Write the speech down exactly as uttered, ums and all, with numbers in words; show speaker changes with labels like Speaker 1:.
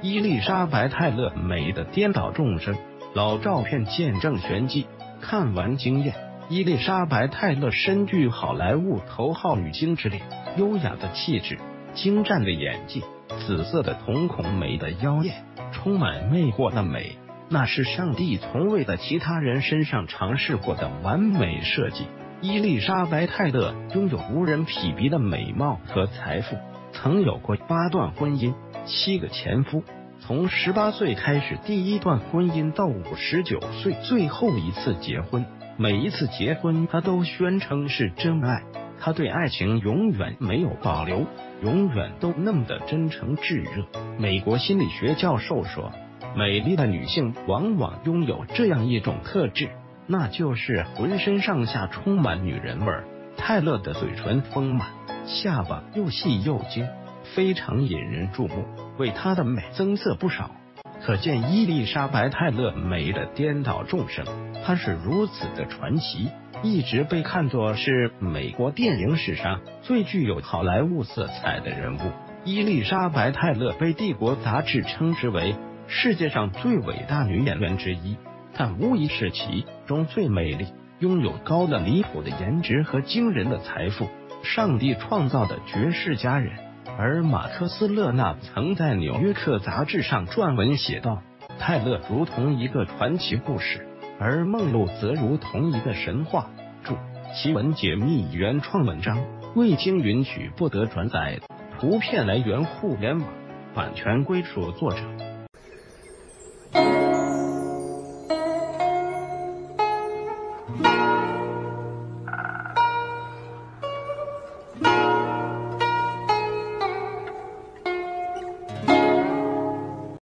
Speaker 1: 伊丽莎白·泰勒美的颠倒众生，老照片见证玄机，看完惊艳。伊丽莎白·泰勒身具好莱坞头号女星之列，优雅的气质，精湛的演技，紫色的瞳孔美的妖艳，充满魅惑的美，那是上帝从未在其他人身上尝试过的完美设计。伊丽莎白·泰勒拥有无人匹敌的美貌和财富，曾有过八段婚姻，七个前夫，从十八岁开始第一段婚姻到五十九岁最后一次结婚，每一次结婚她都宣称是真爱，她对爱情永远没有保留，永远都那么的真诚炙热。美国心理学教授说，美丽的女性往往拥有这样一种特质，那就是浑身上下充满女人味儿。泰勒的嘴唇丰满，下巴又细又尖，非常引人注目，为她的美增色不少。可见伊丽莎白·泰勒美的颠倒众生，她是如此的传奇，一直被看作是美国电影史上最具有好莱坞色彩的人物。伊丽莎白·泰勒被帝国杂志称之为世界上最伟大女演员之一，但无疑是其中最美丽，拥有高的离谱的颜值和惊人的财富，上帝创造的绝世佳人。而马克思·勒纳曾在《纽约客》杂志上撰文写道，泰勒如同一个传奇故事，而梦露则如同一个神话。注：奇文解密原创文章，未经允许不得转载，图片来源互联网，版权归属作者。